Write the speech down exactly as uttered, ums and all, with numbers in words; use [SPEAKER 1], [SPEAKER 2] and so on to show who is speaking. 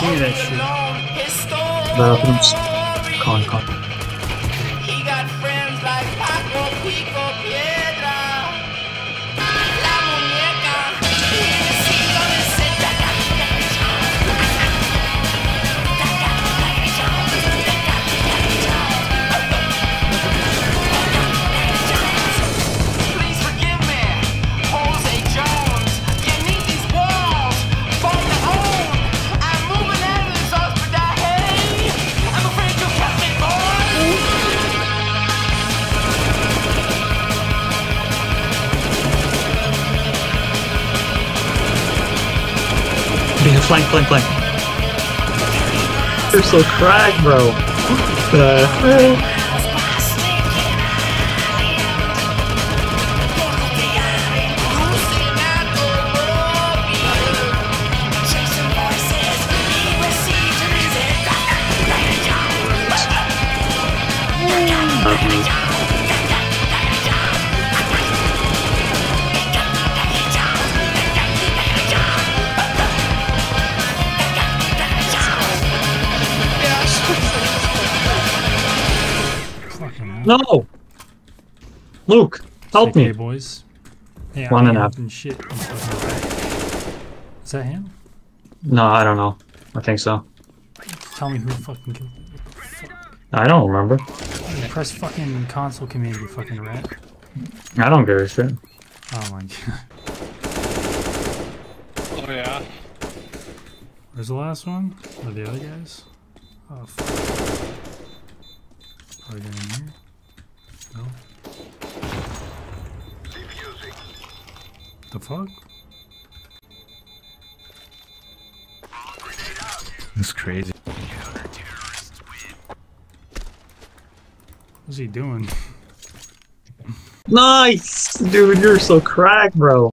[SPEAKER 1] see that shit.
[SPEAKER 2] Bathrooms. Con con.
[SPEAKER 3] He got friends like Paco, Pico, Piedra, La Muñeca. Please forgive me, Jose Jones. You need these walls for your own. I'm moving out of this hospital. Hey, I'm afraid you kept me, boys.
[SPEAKER 2] Yeah, flank, flank, flank. You're so cracked, bro. What the hell? No! Luke, help
[SPEAKER 1] Okay,
[SPEAKER 2] me.
[SPEAKER 1] boys. Hey,
[SPEAKER 2] One
[SPEAKER 1] I'm
[SPEAKER 2] and a half.
[SPEAKER 1] helping shit. Is that him?
[SPEAKER 2] No, I don't know. I think so.
[SPEAKER 1] Tell me who fucking killed me. What the fuck?
[SPEAKER 2] I don't remember.
[SPEAKER 1] Press fucking console command, you fucking rat.
[SPEAKER 2] I don't give a shit.
[SPEAKER 1] Oh my god.
[SPEAKER 4] Oh yeah.
[SPEAKER 1] Where's the last one? Or the other guys? Oh fuck. Are they in here? No. The fuck?
[SPEAKER 5] That's crazy.
[SPEAKER 1] What's he doing?
[SPEAKER 2] Nice! Dude, you're so cracked, bro.